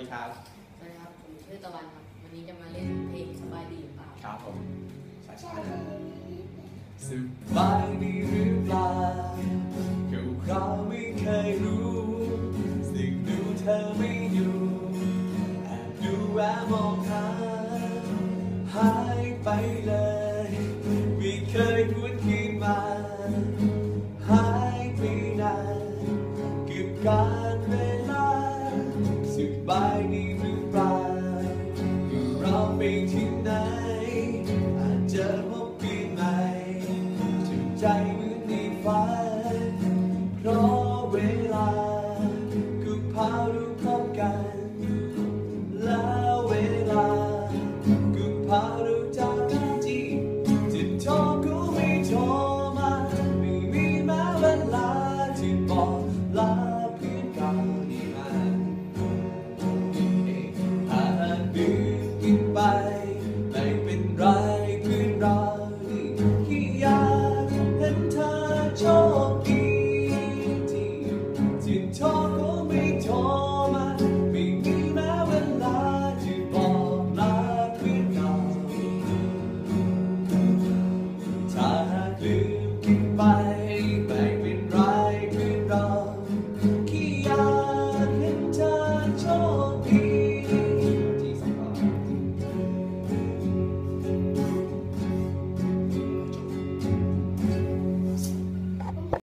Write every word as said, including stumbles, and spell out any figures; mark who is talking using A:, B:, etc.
A: ดีครับ
B: สวัสดีครับผมชื่อตะวันครับวันนี้จะมาเล่นเพลงสบายดีหรือเปล่า
A: ครับผมสายชา
C: สบายดีหรือเปล่าเกี่ยวเราไม่เคยรู้สิ่งดูเธอไม่อยู่แอบดูแอบมองหาหายไปเลยไม่เคยพูดคืนมาหายไปนานกับการเวลาสบายดีไหม